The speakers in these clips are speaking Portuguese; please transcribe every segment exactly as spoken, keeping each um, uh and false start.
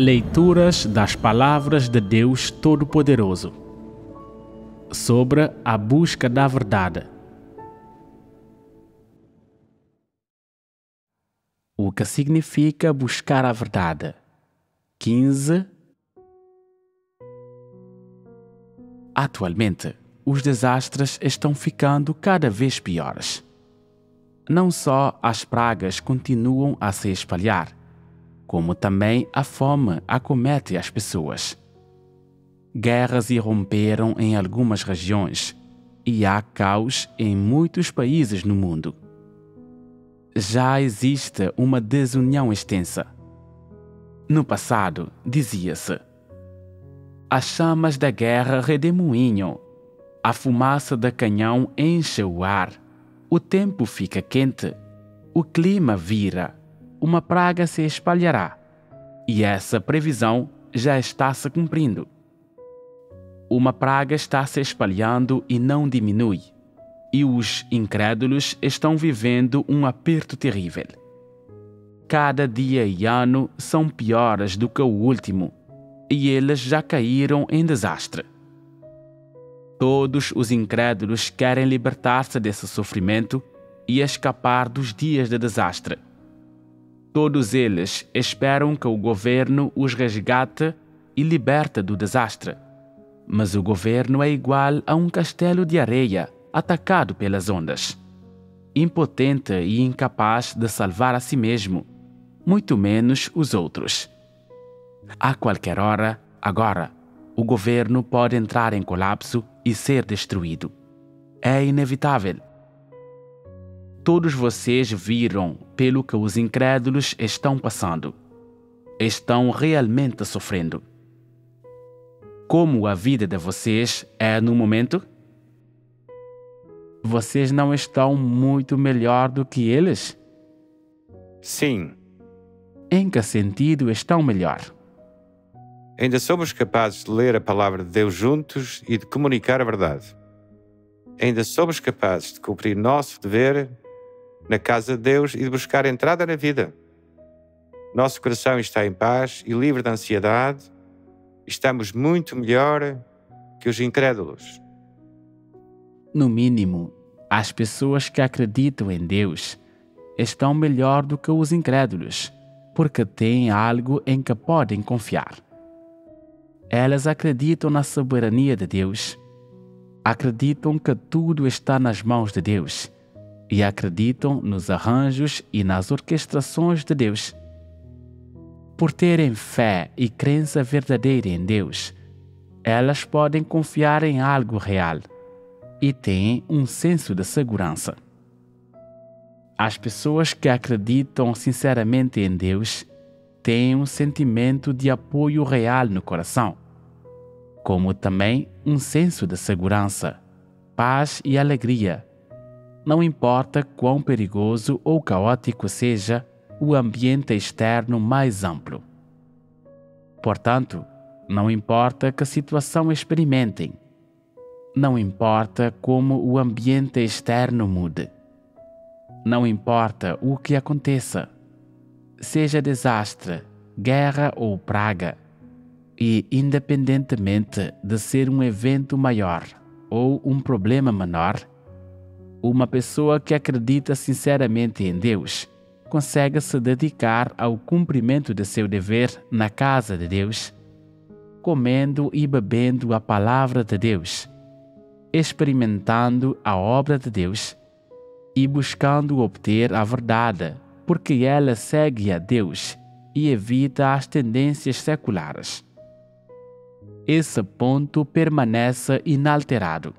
Leituras das Palavras de Deus Todo-Poderoso sobre a busca da verdade. O que significa buscar a verdade? quinze. Atualmente, os desastres estão ficando cada vez piores. Não só as pragas continuam a se espalhar, como também a fome acomete as pessoas. Guerras irromperam em algumas regiões e há caos em muitos países no mundo. Já existe uma desunião extensa. No passado, dizia-se: as chamas da guerra redemoinham, a fumaça da canhão enche o ar, o tempo fica quente, o clima vira, uma praga se espalhará, e essa previsão já está se cumprindo. Uma praga está se espalhando e não diminui, e os incrédulos estão vivendo um aperto terrível. Cada dia e ano são piores do que o último, e eles já caíram em desastre. Todos os incrédulos querem libertar-se desse sofrimento e escapar dos dias de desastre. Todos eles esperam que o governo os resgate e liberte do desastre. Mas o governo é igual a um castelo de areia atacado pelas ondas, impotente e incapaz de salvar a si mesmo, muito menos os outros. A qualquer hora, agora, o governo pode entrar em colapso e ser destruído. É inevitável. Todos vocês viram pelo que os incrédulos estão passando. Estão realmente sofrendo. Como a vida de vocês é no momento? Vocês não estão muito melhor do que eles? Sim. Em que sentido estão melhor? Ainda somos capazes de ler a palavra de Deus juntos e de comunicar a verdade. Ainda somos capazes de cumprir nosso dever na casa de Deus e de buscar entrada na vida. Nosso coração está em paz e livre de ansiedade. Estamos muito melhor que os incrédulos. No mínimo, as pessoas que acreditam em Deus estão melhor do que os incrédulos, porque têm algo em que podem confiar. Elas acreditam na soberania de Deus, acreditam que tudo está nas mãos de Deus e acreditam nos arranjos e nas orquestrações de Deus. Por terem fé e crença verdadeira em Deus, elas podem confiar em algo real e têm um senso de segurança. As pessoas que acreditam sinceramente em Deus têm um sentimento de apoio real no coração, como também um senso de segurança, paz e alegria. Não importa quão perigoso ou caótico seja o ambiente externo mais amplo. Portanto, não importa que situação experimentem, não importa como o ambiente externo mude, não importa o que aconteça, seja desastre, guerra ou praga, e independentemente de ser um evento maior ou um problema menor, uma pessoa que acredita sinceramente em Deus consegue se dedicar ao cumprimento de seu dever na casa de Deus, comendo e bebendo a palavra de Deus, experimentando a obra de Deus e buscando obter a verdade, porque ela segue a Deus e evita as tendências seculares. Esse ponto permanece inalterado.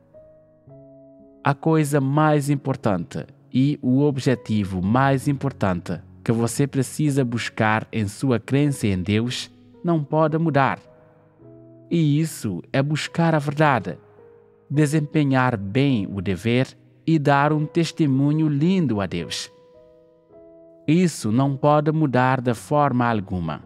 A coisa mais importante e o objetivo mais importante que você precisa buscar em sua crença em Deus não pode mudar. E isso é buscar a verdade, desempenhar bem o dever e dar um testemunho lindo a Deus. Isso não pode mudar de forma alguma.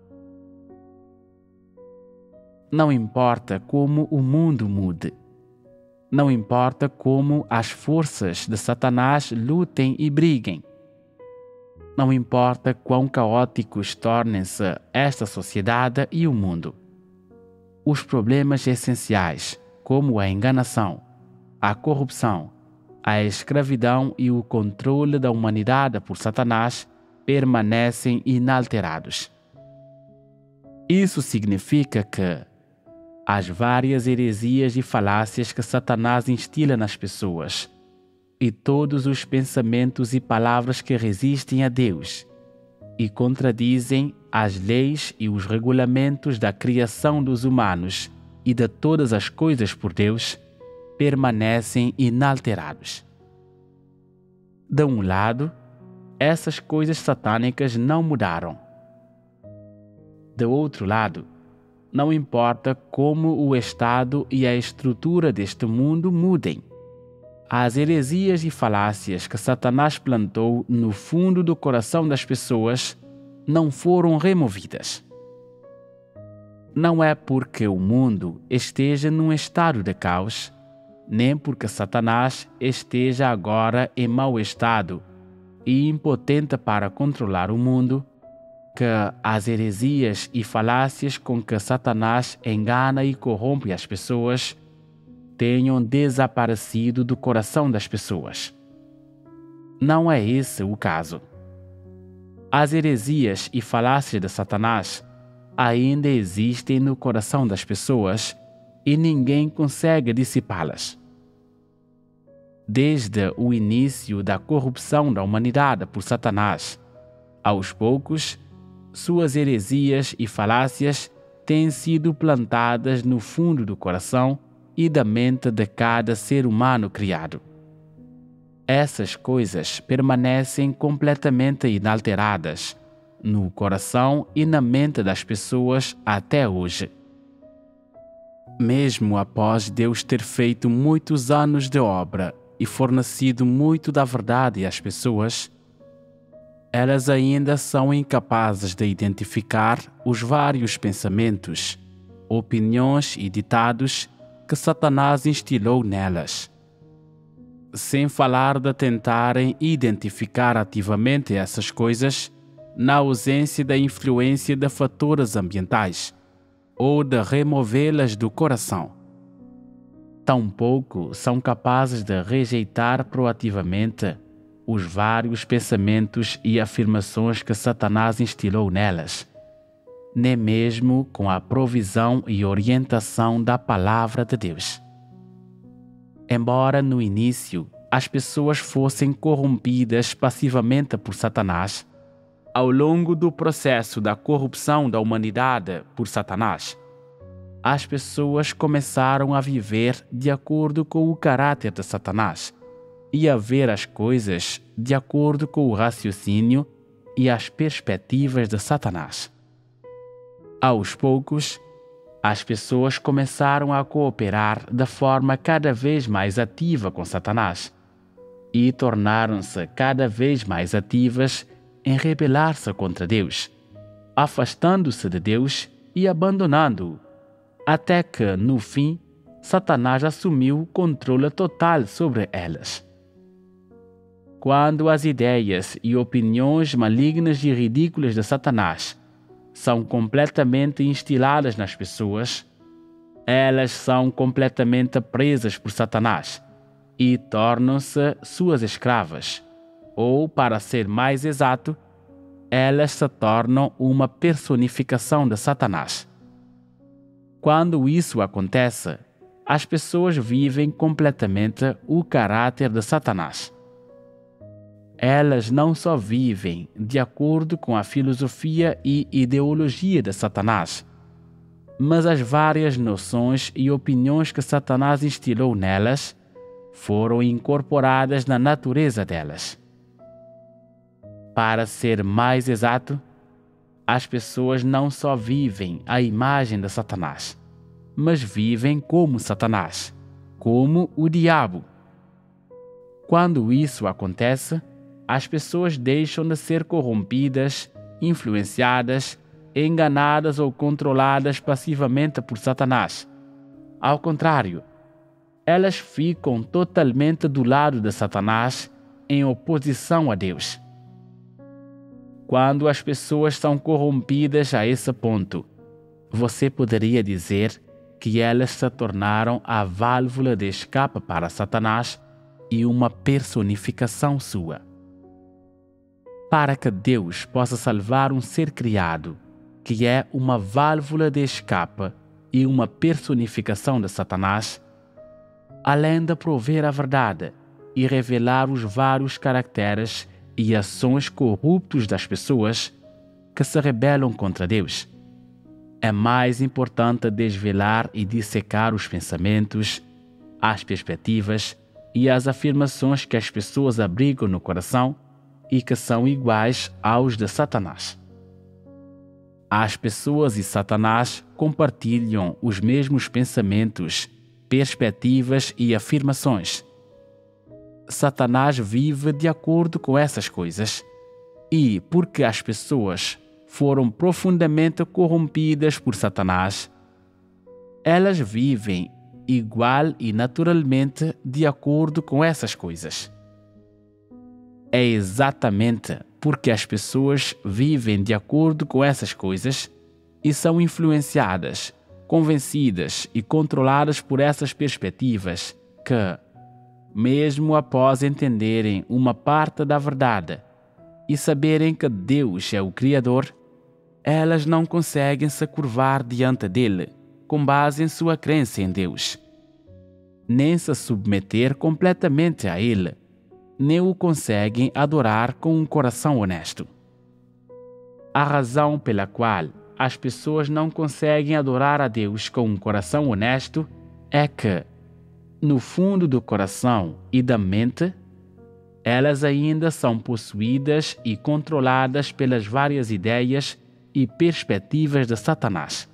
Não importa como o mundo mude. Não importa como as forças de Satanás lutem e briguem. Não importa quão caóticos tornem-se esta sociedade e o mundo. Os problemas essenciais, como a enganação, a corrupção, a escravidão e o controle da humanidade por Satanás, permanecem inalterados. Isso significa que as várias heresias e falácias que Satanás instila nas pessoas e todos os pensamentos e palavras que resistem a Deus e contradizem as leis e os regulamentos da criação dos humanos e de todas as coisas por Deus, permanecem inalterados. De um lado, essas coisas satânicas não mudaram. De outro lado, não importa como o estado e a estrutura deste mundo mudem, as heresias e falácias que Satanás plantou no fundo do coração das pessoas não foram removidas. Não é porque o mundo esteja num estado de caos, nem porque Satanás esteja agora em mau estado e impotente para controlar o mundo, que as heresias e falácias com que Satanás engana e corrompe as pessoas tenham desaparecido do coração das pessoas. Não é esse o caso. As heresias e falácias de Satanás ainda existem no coração das pessoas e ninguém consegue dissipá-las. Desde o início da corrupção da humanidade por Satanás, aos poucos, suas heresias e falácias têm sido plantadas no fundo do coração e da mente de cada ser humano criado. Essas coisas permanecem completamente inalteradas no coração e na mente das pessoas até hoje. Mesmo após Deus ter feito muitos anos de obra e fornecido muito da verdade às pessoas, elas ainda são incapazes de identificar os vários pensamentos, opiniões e ditados que Satanás instilou nelas. Sem falar de tentarem identificar ativamente essas coisas na ausência da influência de fatores ambientais ou de removê-las do coração. Tampouco são capazes de rejeitar proativamente os vários pensamentos e afirmações que Satanás instilou nelas, nem mesmo com a provisão e orientação da Palavra de Deus. Embora no início as pessoas fossem corrompidas passivamente por Satanás, ao longo do processo da corrupção da humanidade por Satanás, as pessoas começaram a viver de acordo com o caráter de Satanás e a ver as coisas de acordo com o raciocínio e as perspectivas de Satanás. Aos poucos, as pessoas começaram a cooperar de forma cada vez mais ativa com Satanás e tornaram-se cada vez mais ativas em rebelar-se contra Deus, afastando-se de Deus e abandonando-o, até que, no fim, Satanás assumiu o controle total sobre elas. Quando as ideias e opiniões malignas e ridículas de Satanás são completamente instiladas nas pessoas, elas são completamente presas por Satanás e tornam-se suas escravas, ou, para ser mais exato, elas se tornam uma personificação de Satanás. Quando isso acontece, as pessoas vivem completamente o caráter de Satanás. Elas não só vivem de acordo com a filosofia e ideologia de Satanás, mas as várias noções e opiniões que Satanás instilou nelas foram incorporadas na natureza delas. Para ser mais exato, as pessoas não só vivem à imagem de Satanás, mas vivem como Satanás, como o diabo. Quando isso acontece, as pessoas deixam de ser corrompidas, influenciadas, enganadas ou controladas passivamente por Satanás. Ao contrário, elas ficam totalmente do lado de Satanás, em oposição a Deus. Quando as pessoas são corrompidas a esse ponto, você poderia dizer que elas se tornaram a válvula de escape para Satanás e uma personificação sua. Para que Deus possa salvar um ser criado, que é uma válvula de escape e uma personificação de Satanás, além de prover a verdade e revelar os vários caracteres e ações corruptos das pessoas que se rebelam contra Deus, é mais importante desvelar e dissecar os pensamentos, as perspectivas e as afirmações que as pessoas abrigam no coração e que são iguais aos de Satanás. As pessoas e Satanás compartilham os mesmos pensamentos, perspectivas e afirmações. Satanás vive de acordo com essas coisas, e porque as pessoas foram profundamente corrompidas por Satanás, elas vivem igual e naturalmente de acordo com essas coisas. É exatamente porque as pessoas vivem de acordo com essas coisas e são influenciadas, convencidas e controladas por essas perspectivas que, mesmo após entenderem uma parte da verdade e saberem que Deus é o Criador, elas não conseguem se curvar diante dele com base em sua crença em Deus, nem se submeter completamente a ele, nem o conseguem adorar com um coração honesto. A razão pela qual as pessoas não conseguem adorar a Deus com um coração honesto é que, no fundo do coração e da mente, elas ainda são possuídas e controladas pelas várias ideias e perspectivas de Satanás.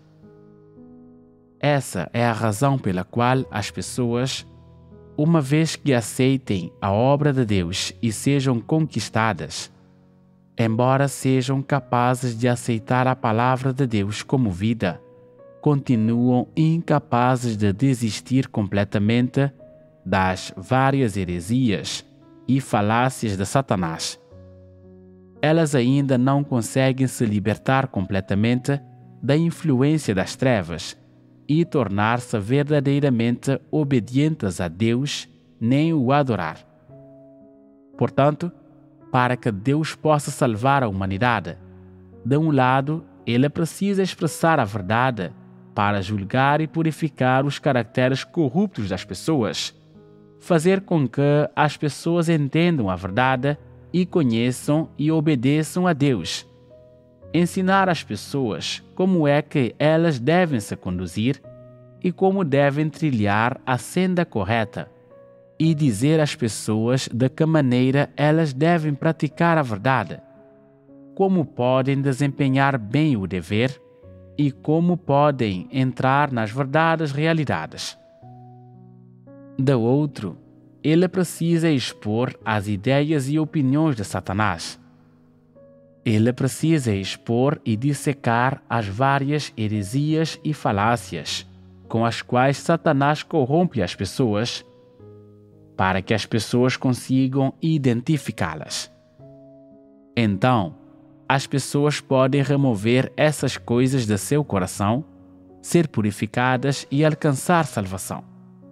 Essa é a razão pela qual as pessoas, uma vez que aceitem a obra de Deus e sejam conquistadas, embora sejam capazes de aceitar a palavra de Deus como vida, continuam incapazes de desistir completamente das várias heresias e falácias de Satanás. Elas ainda não conseguem se libertar completamente da influência das trevas e tornar-se verdadeiramente obedientes a Deus, nem o adorar. Portanto, para que Deus possa salvar a humanidade, de um lado, ele precisa expressar a verdade para julgar e purificar os caracteres corruptos das pessoas, fazer com que as pessoas entendam a verdade e conheçam e obedeçam a Deus, ensinar às pessoas como é que elas devem se conduzir e como devem trilhar a senda correta, e dizer às pessoas de que maneira elas devem praticar a verdade, como podem desempenhar bem o dever e como podem entrar nas verdadeiras realidades. Do outro, ele precisa expor as ideias e opiniões de Satanás. Ele precisa expor e dissecar as várias heresias e falácias com as quais Satanás corrompe as pessoas, para que as pessoas consigam identificá-las. Então, as pessoas podem remover essas coisas de seu coração, ser purificadas e alcançar salvação.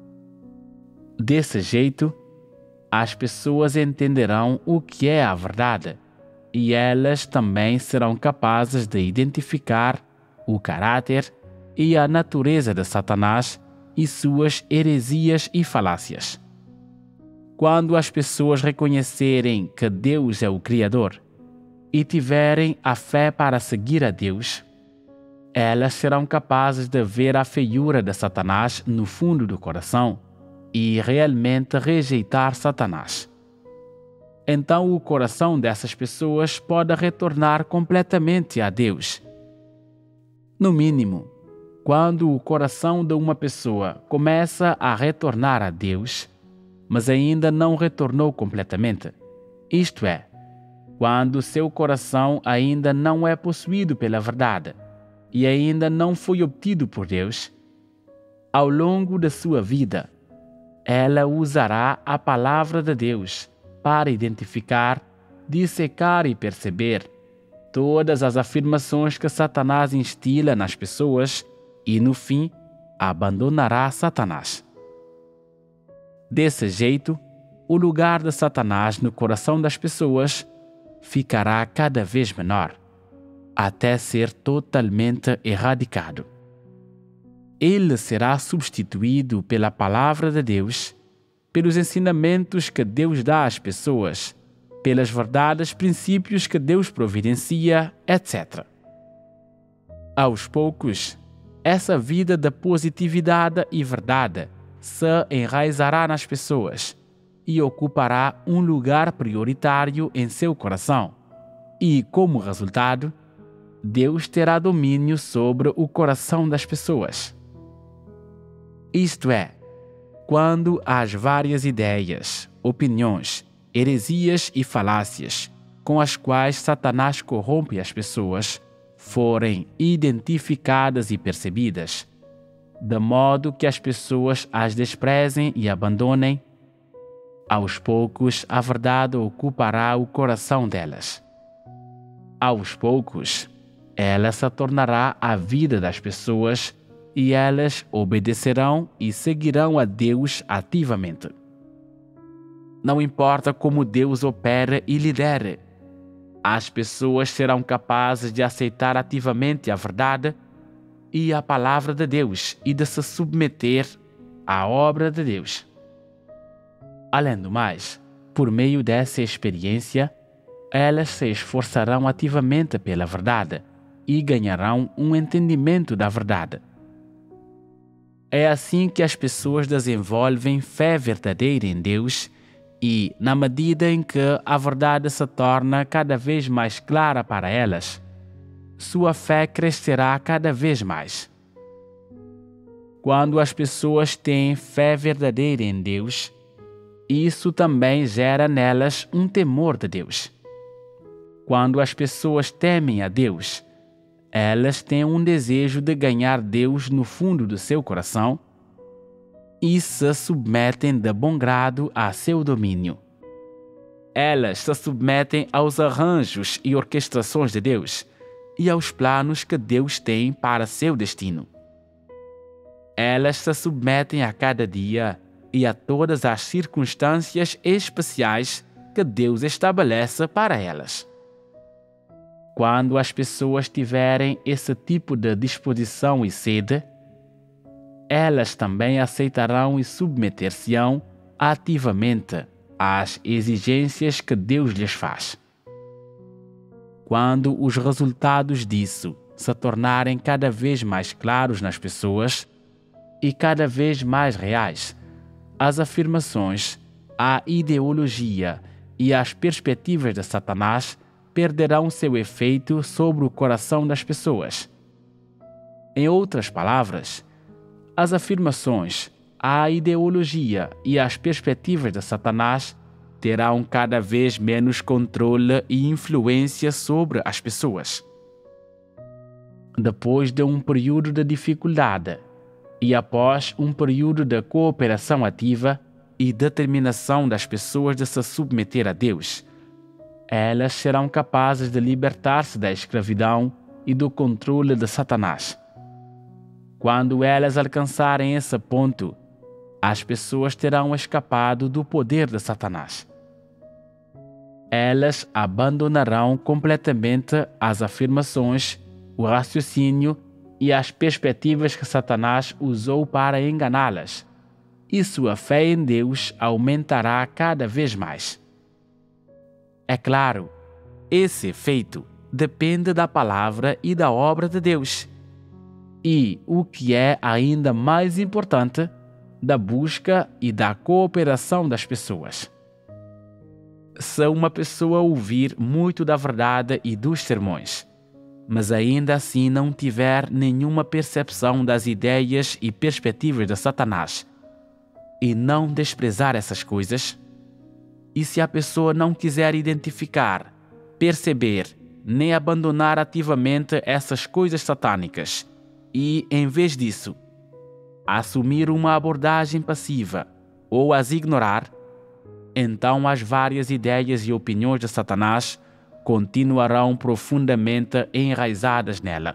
Desse jeito, as pessoas entenderão o que é a verdade e elas também serão capazes de identificar o caráter e a natureza de Satanás e suas heresias e falácias. Quando as pessoas reconhecerem que Deus é o Criador e tiverem a fé para seguir a Deus, elas serão capazes de ver a feiura de Satanás no fundo do coração e realmente rejeitar Satanás. Então o coração dessas pessoas pode retornar completamente a Deus. No mínimo, quando o coração de uma pessoa começa a retornar a Deus, mas ainda não retornou completamente, isto é, quando seu coração ainda não é possuído pela verdade e ainda não foi obtido por Deus, ao longo da sua vida, ela usará a palavra de Deus para identificar, dissecar e perceber todas as afirmações que Satanás instila nas pessoas e, no fim, abandonará Satanás. Desse jeito, o lugar de Satanás no coração das pessoas ficará cada vez menor, até ser totalmente erradicado. Ele será substituído pela palavra de Deus, pelos ensinamentos que Deus dá às pessoas, pelas verdades, princípios que Deus providencia, etcétera. Aos poucos, essa vida de positividade e verdade se enraizará nas pessoas e ocupará um lugar prioritário em seu coração. E, como resultado, Deus terá domínio sobre o coração das pessoas. Isto é, quando as várias ideias, opiniões, heresias e falácias com as quais Satanás corrompe as pessoas forem identificadas e percebidas, de modo que as pessoas as desprezem e abandonem, aos poucos a verdade ocupará o coração delas. Aos poucos, ela se tornará a vida das pessoas e elas obedecerão e seguirão a Deus ativamente. Não importa como Deus opere e lidere, as pessoas serão capazes de aceitar ativamente a verdade e a palavra de Deus e de se submeter à obra de Deus. Além do mais, por meio dessa experiência, elas se esforçarão ativamente pela verdade e ganharão um entendimento da verdade. É assim que as pessoas desenvolvem fé verdadeira em Deus e, na medida em que a verdade se torna cada vez mais clara para elas, sua fé crescerá cada vez mais. Quando as pessoas têm fé verdadeira em Deus, isso também gera nelas um temor de Deus. Quando as pessoas temem a Deus, elas têm um desejo de ganhar Deus no fundo do seu coração e se submetem de bom grado a seu domínio. Elas se submetem aos arranjos e orquestrações de Deus e aos planos que Deus tem para seu destino. Elas se submetem a cada dia e a todas as circunstâncias especiais que Deus estabelece para elas. Quando as pessoas tiverem esse tipo de disposição e sede, elas também aceitarão e submeter-se-ão ativamente às exigências que Deus lhes faz. Quando os resultados disso se tornarem cada vez mais claros nas pessoas e cada vez mais reais, as afirmações, a ideologia e as perspectivas de Satanás perderão seu efeito sobre o coração das pessoas. Em outras palavras, as afirmações, a ideologia e as perspectivas de Satanás terão cada vez menos controle e influência sobre as pessoas. Depois de um período de dificuldade e após um período de cooperação ativa e determinação das pessoas de se submeter a Deus, elas serão capazes de libertar-se da escravidão e do controle de Satanás. Quando elas alcançarem esse ponto, as pessoas terão escapado do poder de Satanás. Elas abandonarão completamente as afirmações, o raciocínio e as perspectivas que Satanás usou para enganá-las, e sua fé em Deus aumentará cada vez mais. É claro, esse efeito depende da palavra e da obra de Deus. E, o que é ainda mais importante, da busca e da cooperação das pessoas. Se uma pessoa ouvir muito da verdade e dos sermões, mas ainda assim não tiver nenhuma percepção das ideias e perspectivas de Satanás, e não desprezar essas coisas, e se a pessoa não quiser identificar, perceber, nem abandonar ativamente essas coisas satânicas, e, em vez disso, assumir uma abordagem passiva ou as ignorar, então as várias ideias e opiniões de Satanás continuarão profundamente enraizadas nela.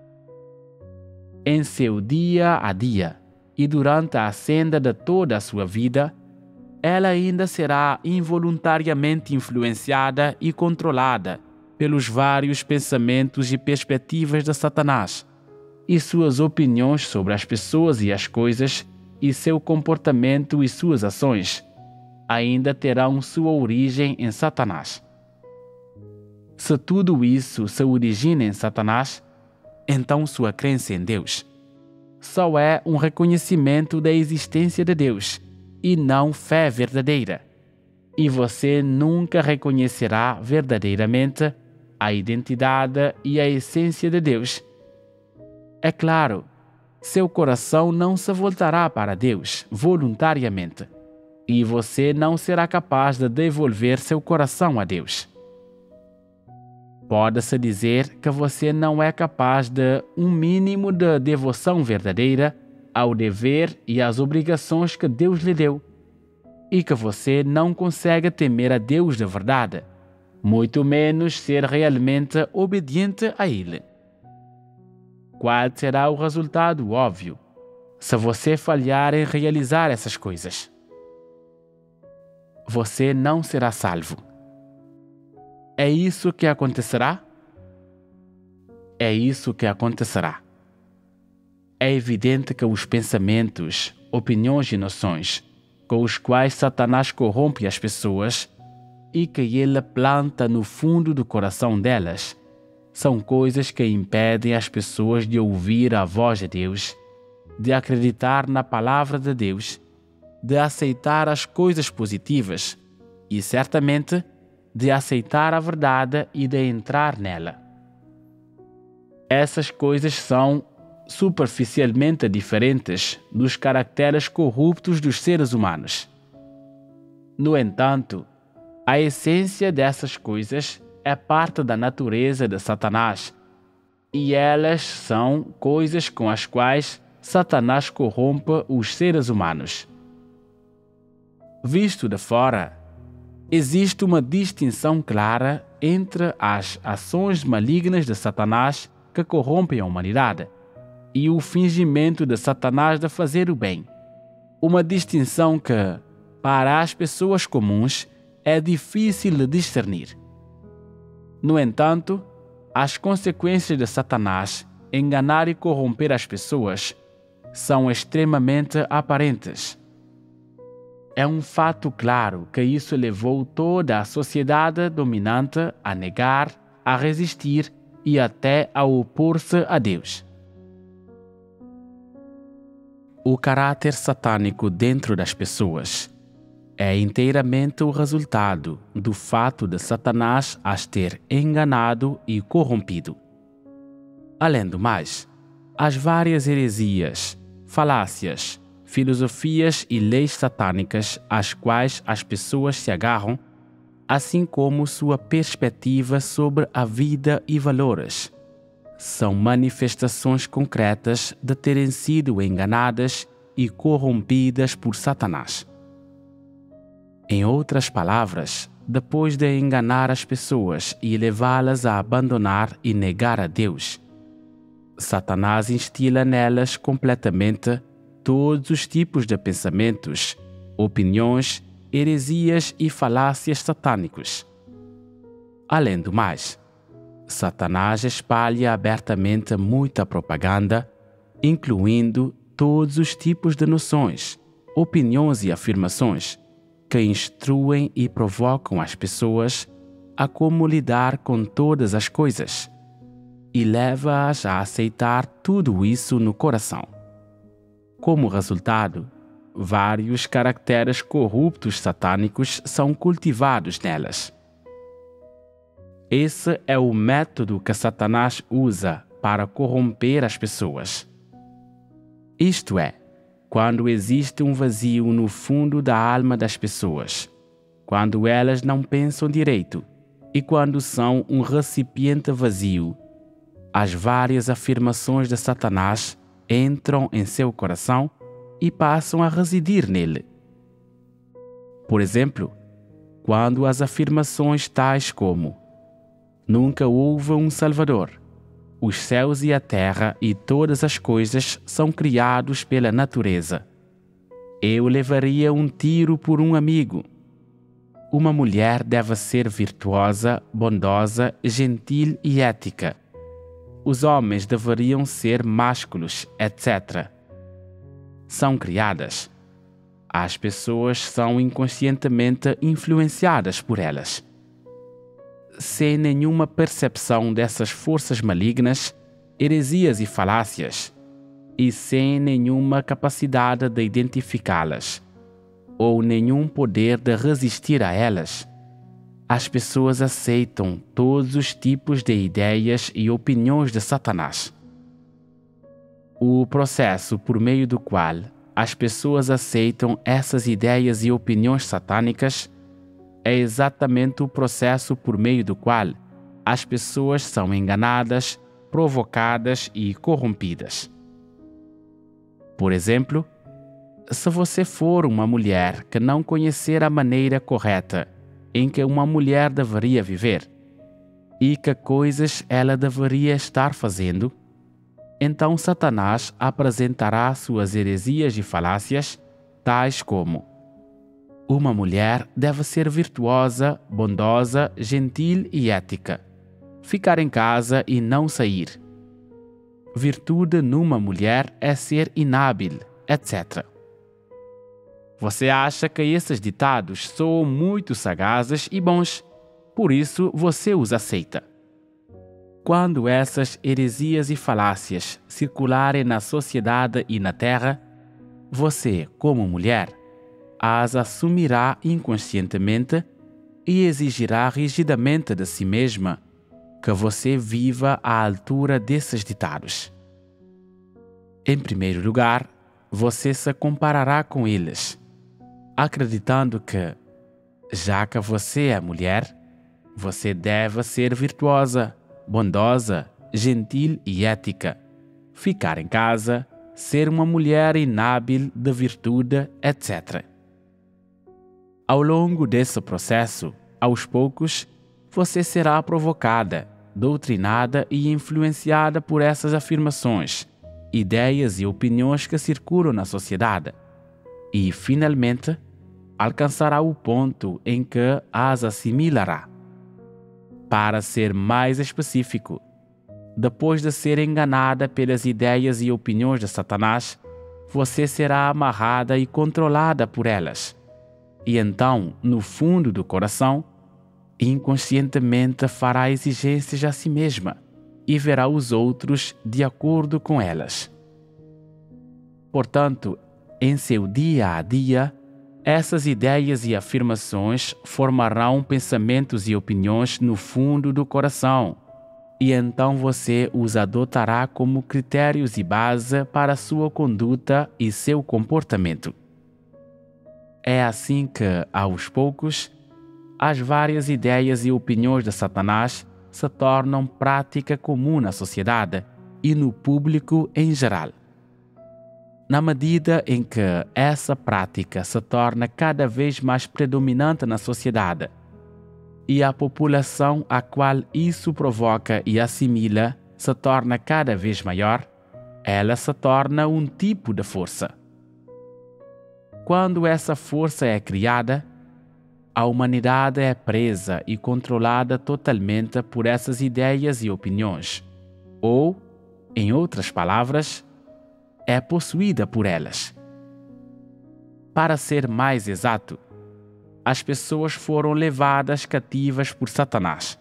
Em seu dia a dia e durante a senda de toda a sua vida, ela ainda será involuntariamente influenciada e controlada pelos vários pensamentos e perspectivas de Satanás, e suas opiniões sobre as pessoas e as coisas, e seu comportamento e suas ações ainda terão sua origem em Satanás. Se tudo isso se origina em Satanás, então sua crença em Deus só é um reconhecimento da existência de Deus e não fé verdadeira, e você nunca reconhecerá verdadeiramente a identidade e a essência de Deus. É claro, seu coração não se voltará para Deus voluntariamente, e você não será capaz de devolver seu coração a Deus. Pode-se dizer que você não é capaz de um mínimo de devoção verdadeira ao dever e às obrigações que Deus lhe deu, e que você não consegue temer a Deus de verdade, muito menos ser realmente obediente a Ele. Qual será o resultado óbvio se você falhar em realizar essas coisas? Você não será salvo. É isso que acontecerá? É isso que acontecerá. É evidente que os pensamentos, opiniões e noções com os quais Satanás corrompe as pessoas e que ele planta no fundo do coração delas são coisas que impedem as pessoas de ouvir a voz de Deus, de acreditar na palavra de Deus, de aceitar as coisas positivas e, certamente, de aceitar a verdade e de entrar nela. Essas coisas são superficialmente diferentes dos caracteres corruptos dos seres humanos. No entanto, a essência dessas coisas é parte da natureza de Satanás, e elas são coisas com as quais Satanás corrompe os seres humanos. Visto de fora, existe uma distinção clara entre as ações malignas de Satanás que corrompem a humanidade e o fingimento de Satanás de fazer o bem. Uma distinção que, para as pessoas comuns, é difícil de discernir. No entanto, as consequências de Satanás enganar e corromper as pessoas são extremamente aparentes. É um fato claro que isso levou toda a sociedade dominante a negar, a resistir e até a opor-se a Deus. O caráter satânico dentro das pessoas é inteiramente o resultado do fato de Satanás as ter enganado e corrompido. Além do mais, as várias heresias, falácias, filosofias e leis satânicas às quais as pessoas se agarram, assim como sua perspectiva sobre a vida e valores, são manifestações concretas de terem sido enganadas e corrompidas por Satanás. Em outras palavras, depois de enganar as pessoas e levá-las a abandonar e negar a Deus, Satanás instila nelas completamente todos os tipos de pensamentos, opiniões, heresias e falácias satânicos. Além do mais, Satanás espalha abertamente muita propaganda, incluindo todos os tipos de noções, opiniões e afirmações que instruem e provocam as pessoas a como lidar com todas as coisas e leva-as a aceitar tudo isso no coração. Como resultado, vários caracteres corruptos satânicos são cultivados nelas. Esse é o método que Satanás usa para corromper as pessoas. Isto é, quando existe um vazio no fundo da alma das pessoas, quando elas não pensam direito e quando são um recipiente vazio, as várias afirmações de Satanás entram em seu coração e passam a residir nele. Por exemplo, quando as afirmações tais como Nunca houve um Salvador. Os céus e a terra e todas as coisas são criados pela natureza. Eu levaria um tiro por um amigo. Uma mulher deve ser virtuosa, bondosa, gentil e ética. Os homens deveriam ser másculos, etcétera. São criadas. As pessoas são inconscientemente influenciadas por elas. Sem nenhuma percepção dessas forças malignas, heresias e falácias, e sem nenhuma capacidade de identificá-las, ou nenhum poder de resistir a elas, as pessoas aceitam todos os tipos de ideias e opiniões de Satanás. O processo por meio do qual as pessoas aceitam essas ideias e opiniões satânicas é exatamente o processo por meio do qual as pessoas são enganadas, provocadas e corrompidas. Por exemplo, se você for uma mulher que não conhecer a maneira correta em que uma mulher deveria viver e que coisas ela deveria estar fazendo, então Satanás apresentará suas heresias e falácias, tais como: uma mulher deve ser virtuosa, bondosa, gentil e ética. Ficar em casa e não sair. Virtude numa mulher é ser inábil, etcétera. Você acha que esses ditados são muito sagazes e bons, por isso você os aceita. Quando essas heresias e falácias circularem na sociedade e na terra, você, como mulher, as assumirá inconscientemente e exigirá rigidamente de si mesma que você viva à altura desses ditados. Em primeiro lugar, você se comparará com eles, acreditando que, já que você é mulher, você deve ser virtuosa, bondosa, gentil e ética, ficar em casa, ser uma mulher inábil de virtude, etcétera. Ao longo desse processo, aos poucos, você será provocada, doutrinada e influenciada por essas afirmações, ideias e opiniões que circulam na sociedade, e, finalmente, alcançará o ponto em que as assimilará. Para ser mais específico, depois de ser enganada pelas ideias e opiniões de Satanás, você será amarrada e controlada por elas. E então, no fundo do coração, inconscientemente fará exigências a si mesma e verá os outros de acordo com elas. Portanto, em seu dia a dia, essas ideias e afirmações formarão pensamentos e opiniões no fundo do coração, e então você os adotará como critérios e base para sua conduta e seu comportamento. É assim que, aos poucos, as várias ideias e opiniões de Satanás se tornam prática comum na sociedade e no público em geral. Na medida em que essa prática se torna cada vez mais predominante na sociedade e a população a qual isso provoca e assimila se torna cada vez maior, ela se torna um tipo de força. Quando essa força é criada, a humanidade é presa e controlada totalmente por essas ideias e opiniões, ou, em outras palavras, é possuída por elas. Para ser mais exato, as pessoas foram levadas cativas por Satanás.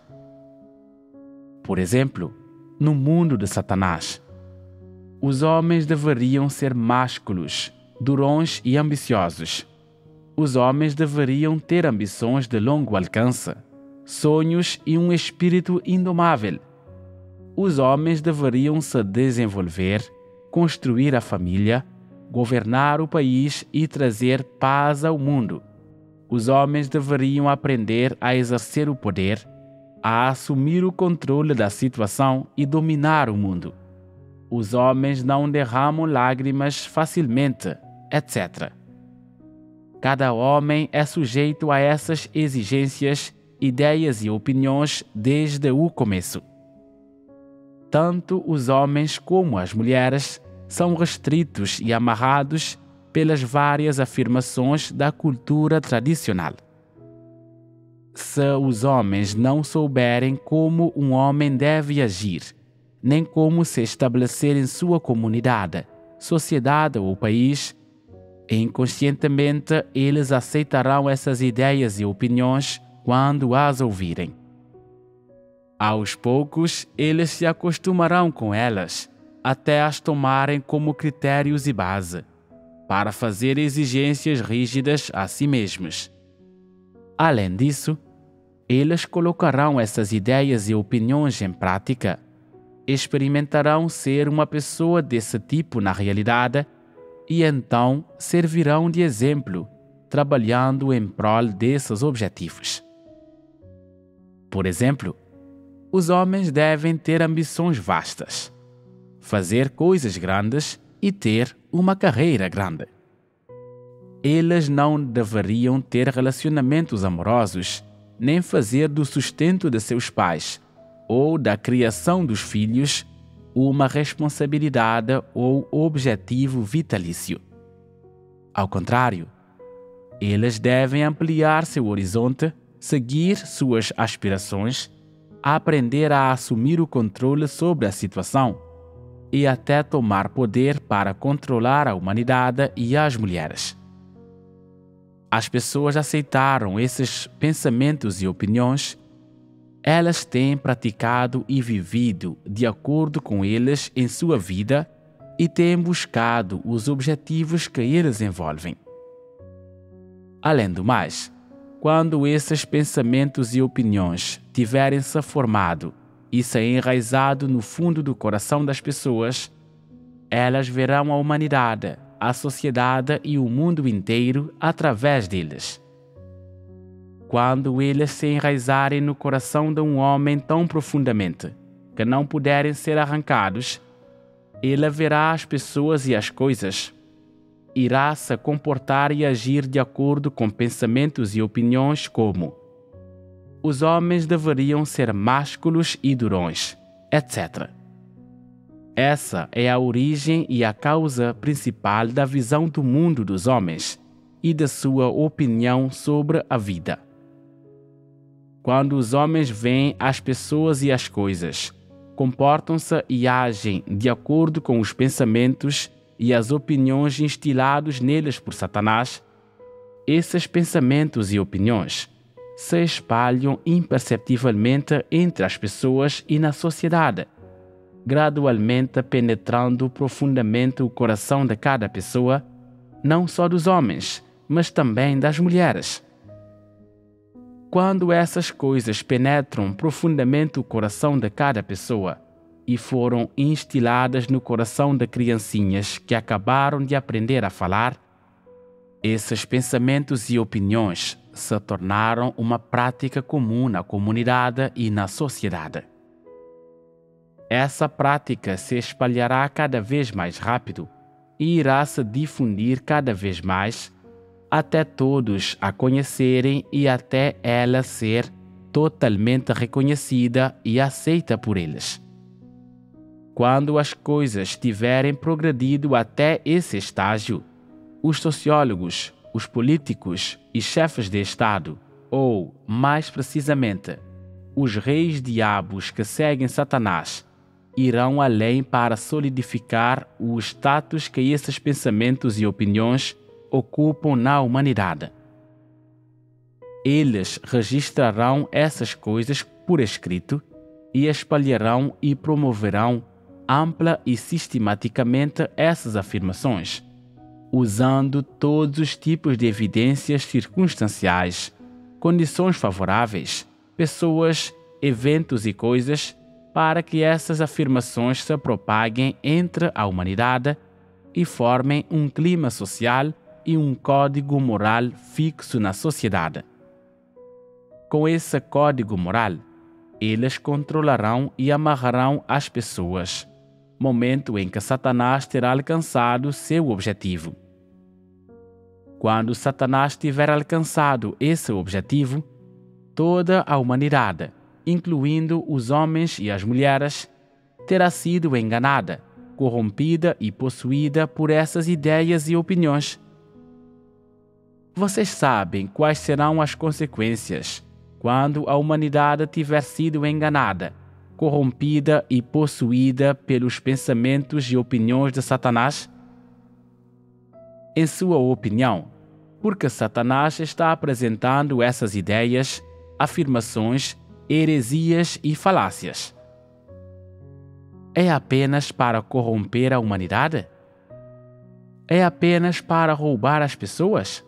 Por exemplo, no mundo de Satanás, os homens deveriam ser másculos, durões e ambiciosos. Os homens deveriam ter ambições de longo alcance, sonhos e um espírito indomável. Os homens deveriam se desenvolver, construir a família, governar o país e trazer paz ao mundo. Os homens deveriam aprender a exercer o poder, a assumir o controle da situação e dominar o mundo. Os homens não derramam lágrimas facilmente, etcétera. Cada homem é sujeito a essas exigências ideias e opiniões desde o começo. Tanto os homens como as mulheres são restritos e amarrados pelas várias afirmações da cultura tradicional. Se os homens não souberem como um homem deve agir, nem como se estabelecer em sua comunidade, sociedade ou país, inconscientemente eles aceitarão essas ideias e opiniões quando as ouvirem. Aos poucos, eles se acostumarão com elas, até as tomarem como critérios e base, para fazer exigências rígidas a si mesmos. Além disso, eles colocarão essas ideias e opiniões em prática, experimentarão ser uma pessoa desse tipo na realidade e então servirão de exemplo, trabalhando em prol desses objetivos. Por exemplo, os homens devem ter ambições vastas, fazer coisas grandes e ter uma carreira grande. Eles não deveriam ter relacionamentos amorosos, nem fazer do sustento de seus pais ou da criação dos filhos uma responsabilidade ou objetivo vitalício. Ao contrário, eles devem ampliar seu horizonte, seguir suas aspirações, aprender a assumir o controle sobre a situação e até tomar poder para controlar a humanidade e as mulheres. As pessoas aceitaram esses pensamentos e opiniões. Elas têm praticado e vivido de acordo com eles em sua vida e têm buscado os objetivos que eles envolvem. Além do mais, quando esses pensamentos e opiniões tiverem se formado e se enraizado no fundo do coração das pessoas, elas verão a humanidade, a sociedade e o mundo inteiro através deles. Quando eles se enraizarem no coração de um homem tão profundamente que não puderem ser arrancados, ele verá as pessoas e as coisas, irá se comportar e agir de acordo com pensamentos e opiniões como: os homens deveriam ser másculos e durões, etcétera. Essa é a origem e a causa principal da visão do mundo dos homens e da sua opinião sobre a vida. Quando os homens veem as pessoas e as coisas, comportam-se e agem de acordo com os pensamentos e as opiniões instilados neles por Satanás, esses pensamentos e opiniões se espalham imperceptivelmente entre as pessoas e na sociedade, gradualmente penetrando profundamente o coração de cada pessoa, não só dos homens, mas também das mulheres. Quando essas coisas penetram profundamente o coração de cada pessoa e foram instiladas no coração de criancinhas que acabaram de aprender a falar, esses pensamentos e opiniões se tornaram uma prática comum na comunidade e na sociedade. Essa prática se espalhará cada vez mais rápido e irá se difundir cada vez mais, até todos a conhecerem e até ela ser totalmente reconhecida e aceita por eles. Quando as coisas tiverem progredido até esse estágio, os sociólogos, os políticos e chefes de Estado, ou, mais precisamente, os reis diabos que seguem Satanás, irão além para solidificar o status que esses pensamentos e opiniões ocupam na humanidade. Eles registrarão essas coisas por escrito e espalharão e promoverão ampla e sistematicamente essas afirmações, usando todos os tipos de evidências circunstanciais, condições favoráveis, pessoas, eventos e coisas, para que essas afirmações se propaguem entre a humanidade e formem um clima social e um código moral fixo na sociedade. Com esse código moral, eles controlarão e amarrarão as pessoas, momento em que Satanás terá alcançado seu objetivo. Quando Satanás tiver alcançado esse objetivo, toda a humanidade, incluindo os homens e as mulheres, terá sido enganada, corrompida e possuída por essas ideias e opiniões. Vocês sabem quais serão as consequências quando a humanidade tiver sido enganada, corrompida e possuída pelos pensamentos e opiniões de Satanás? Em sua opinião, por que Satanás está apresentando essas ideias, afirmações, heresias e falácias? É apenas para corromper a humanidade? É apenas para roubar as pessoas?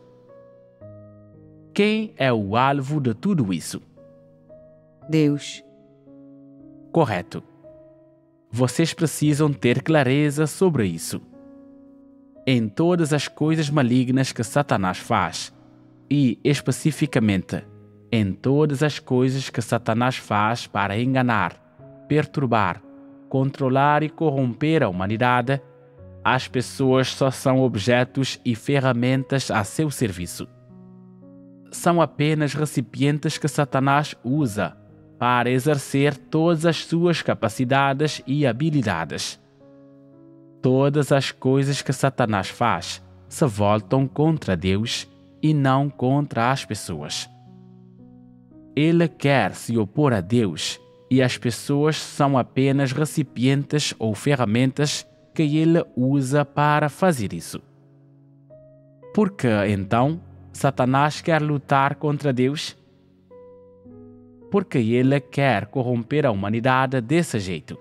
Quem é o alvo de tudo isso? Deus. Correto. Vocês precisam ter clareza sobre isso. Em todas as coisas malignas que Satanás faz, e especificamente em todas as coisas que Satanás faz para enganar, perturbar, controlar e corromper a humanidade, as pessoas só são objetos e ferramentas a seu serviço. São apenas recipientes que Satanás usa para exercer todas as suas capacidades e habilidades. Todas as coisas que Satanás faz se voltam contra Deus e não contra as pessoas. Ele quer se opor a Deus e as pessoas são apenas recipientes ou ferramentas que ele usa para fazer isso. Por que, então, Satanás quer lutar contra Deus? Porque ele quer corromper a humanidade desse jeito.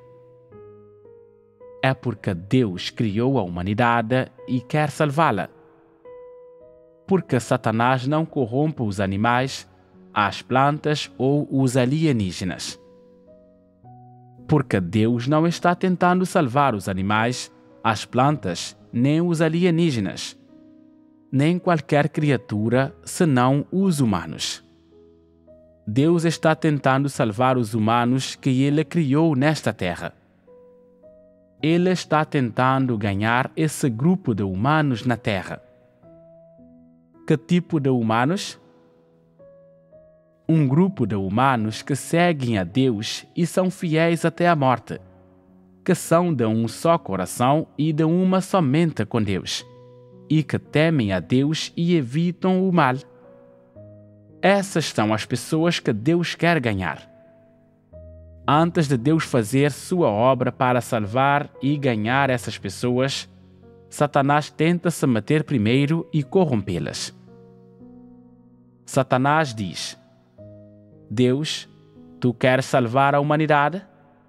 É porque Deus criou a humanidade e quer salvá-la. Porque Satanás não corrompe os animais, as plantas ou os alienígenas. Porque Deus não está tentando salvar os animais, as plantas, nem os alienígenas, nem qualquer criatura, senão os humanos. Deus está tentando salvar os humanos que Ele criou nesta terra. Ele está tentando ganhar esse grupo de humanos na terra. Que tipo de humanos? Um grupo de humanos que seguem a Deus e são fiéis até a morte, que são de um só coração e de uma só mente com Deus, e que temem a Deus e evitam o mal. Essas são as pessoas que Deus quer ganhar. Antes de Deus fazer sua obra para salvar e ganhar essas pessoas, Satanás tenta se meter primeiro e corrompê-las. Satanás diz: Deus, tu queres salvar a humanidade?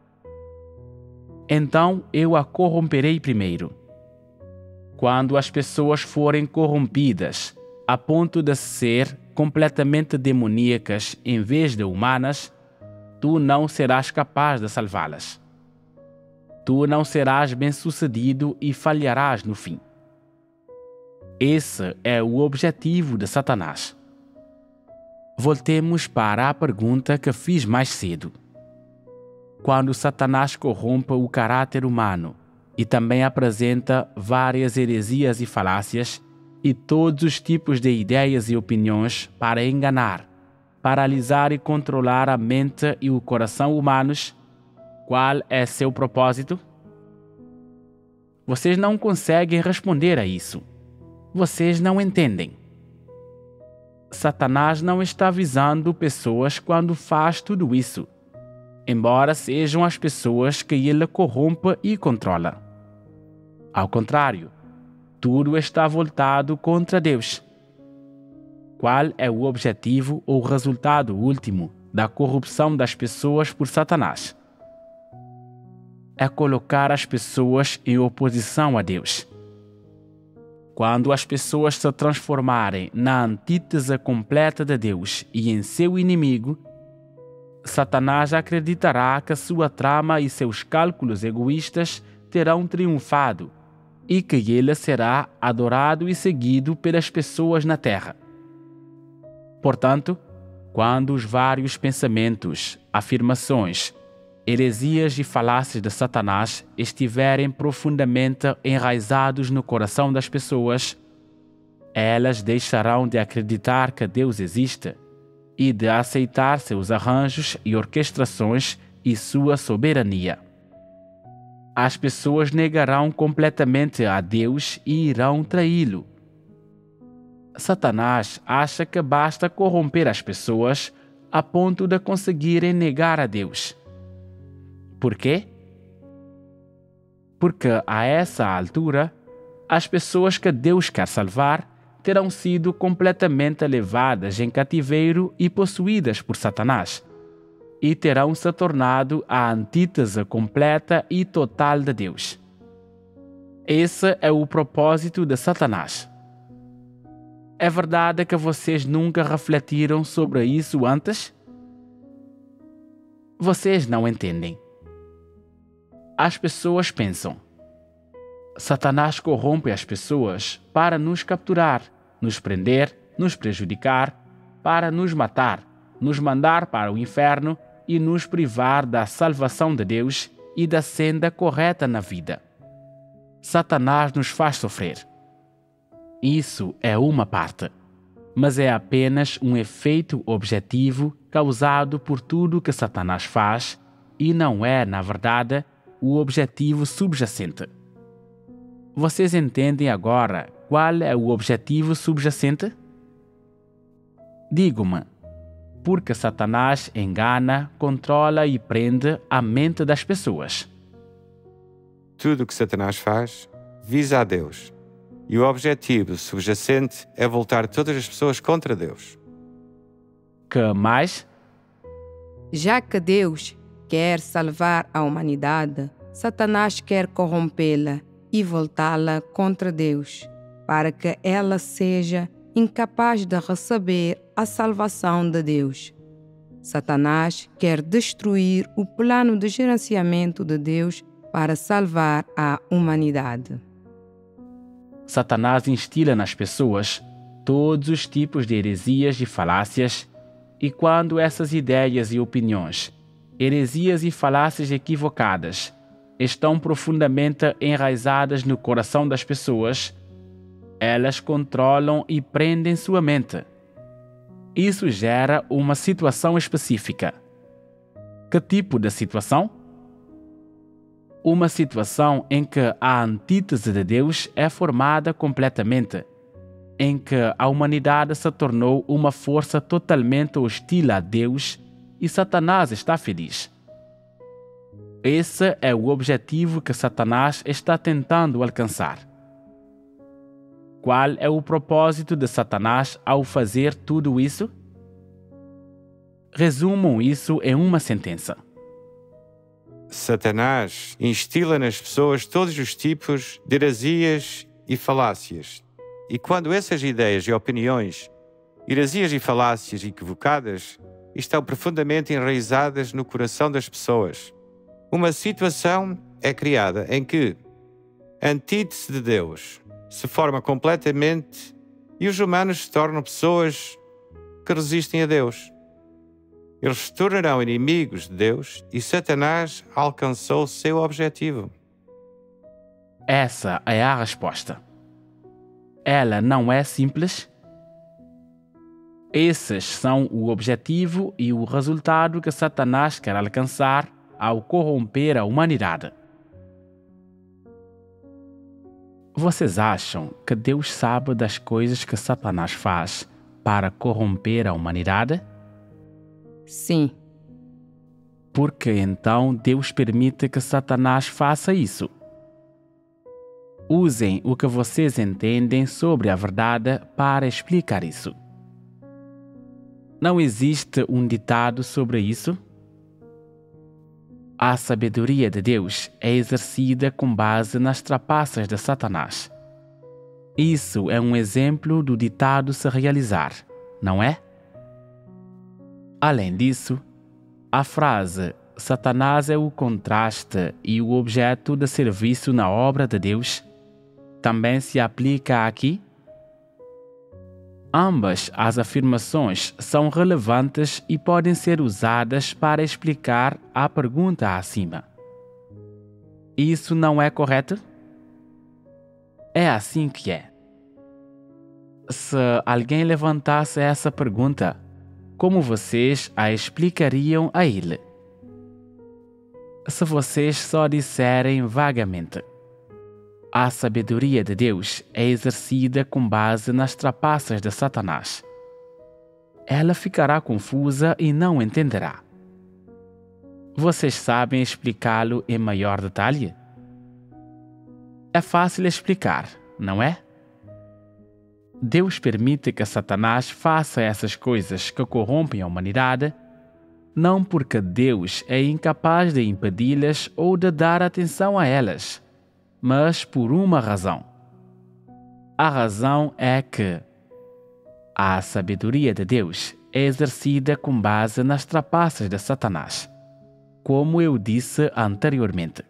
Então eu a corromperei primeiro. Quando as pessoas forem corrompidas a ponto de ser completamente demoníacas em vez de humanas, tu não serás capaz de salvá-las. Tu não serás bem-sucedido e falharás no fim. Esse é o objetivo de Satanás. Voltemos para a pergunta que fiz mais cedo. Quando Satanás corrompe o caráter humano e também apresenta várias heresias e falácias e todos os tipos de ideias e opiniões para enganar, paralisar e controlar a mente e o coração humanos, qual é seu propósito? Vocês não conseguem responder a isso. Vocês não entendem. Satanás não está visando pessoas quando faz tudo isso, embora sejam as pessoas que ele corrompe e controla. Ao contrário, tudo está voltado contra Deus. Qual é o objetivo ou resultado último da corrupção das pessoas por Satanás? É colocar as pessoas em oposição a Deus. Quando as pessoas se transformarem na antítese completa de Deus e em seu inimigo, Satanás acreditará que sua trama e seus cálculos egoístas terão triunfado e que ele será adorado e seguido pelas pessoas na terra. Portanto, quando os vários pensamentos, afirmações, heresias e falácias de Satanás estiverem profundamente enraizados no coração das pessoas, elas deixarão de acreditar que Deus existe e de aceitar seus arranjos e orquestrações e sua soberania. As pessoas negarão completamente a Deus e irão traí-lo. Satanás acha que basta corromper as pessoas a ponto de conseguirem negar a Deus. Por quê? Porque a essa altura, as pessoas que Deus quer salvar terão sido completamente levadas em cativeiro e possuídas por Satanás, e terão se tornado a antítese completa e total de Deus. Esse é o propósito de Satanás. É verdade que vocês nunca refletiram sobre isso antes? Vocês não entendem. As pessoas pensam: Satanás corrompe as pessoas para nos capturar, nos prender, nos prejudicar, para nos matar, nos mandar para o inferno e nos privar da salvação de Deus e da senda correta na vida. Satanás nos faz sofrer. Isso é uma parte, mas é apenas um efeito objetivo causado por tudo que Satanás faz e não é, na verdade, o objetivo subjacente. Vocês entendem agora qual é o objetivo subjacente? Digo-me, porque Satanás engana, controla e prende a mente das pessoas. Tudo o que Satanás faz visa a Deus. E o objetivo subjacente é voltar todas as pessoas contra Deus. Que mais? Já que Deus quer salvar a humanidade, Satanás quer corrompê-la e voltá-la contra Deus, para que ela seja incapaz de receber a salvação de Deus. Satanás quer destruir o plano de gerenciamento de Deus para salvar a humanidade. Satanás instila nas pessoas todos os tipos de heresias e falácias, e quando essas ideias e opiniões, heresias e falácias equivocadas, estão profundamente enraizadas no coração das pessoas, elas controlam e prendem sua mente. Isso gera uma situação específica. Que tipo de situação? Uma situação em que a antítese de Deus é formada completamente, em que a humanidade se tornou uma força totalmente hostil a Deus e Satanás está feliz. Esse é o objetivo que Satanás está tentando alcançar. Qual é o propósito de Satanás ao fazer tudo isso? Resumam isso em uma sentença. Satanás instila nas pessoas todos os tipos de heresias e falácias. E quando essas ideias e opiniões, heresias e falácias equivocadas, estão profundamente enraizadas no coração das pessoas, uma situação é criada em que a antítese de Deus se forma completamente e os humanos se tornam pessoas que resistem a Deus. Eles se tornarão inimigos de Deus e Satanás alcançou seu objetivo. Essa é a resposta. Ela não é simples? Esses são o objetivo e o resultado que Satanás quer alcançar ao corromper a humanidade. Vocês acham que Deus sabe das coisas que Satanás faz para corromper a humanidade? Sim. Por que então Deus permite que Satanás faça isso? Usem o que vocês entendem sobre a verdade para explicar isso. Não existe um ditado sobre isso? A sabedoria de Deus é exercida com base nas trapaças de Satanás. Isso é um exemplo do ditado se realizar, não é? Além disso, a frase Satanás é o contraste e o objeto de serviço na obra de Deus também se aplica aqui? Ambas as afirmações são relevantes e podem ser usadas para explicar a pergunta acima. Isso não é correto? É assim que é. Se alguém levantasse essa pergunta, como vocês a explicariam a ele? Se vocês só disserem vagamente: a sabedoria de Deus é exercida com base nas trapaças de Satanás, ela ficará confusa e não entenderá. Vocês sabem explicá-lo em maior detalhe? É fácil explicar, não é? Deus permite que Satanás faça essas coisas que corrompem a humanidade, não porque Deus é incapaz de impedi-las ou de dar atenção a elas, mas por uma razão. A razão é que a sabedoria de Deus é exercida com base nas trapaças de Satanás, como eu disse anteriormente.